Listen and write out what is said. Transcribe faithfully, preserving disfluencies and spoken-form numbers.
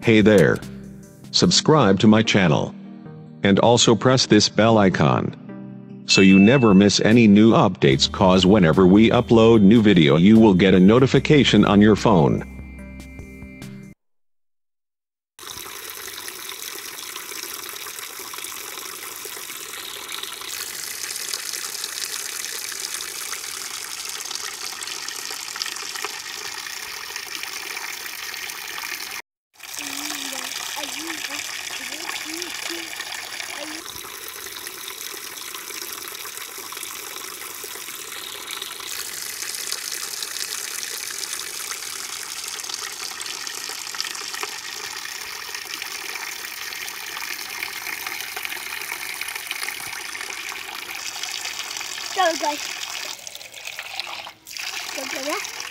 Hey there. Subscribe to my channel. And also press this bell icon, so you never miss any new updates, cause whenever we upload new video you will get a notification on your phone. Go guys. Go, go, yeah.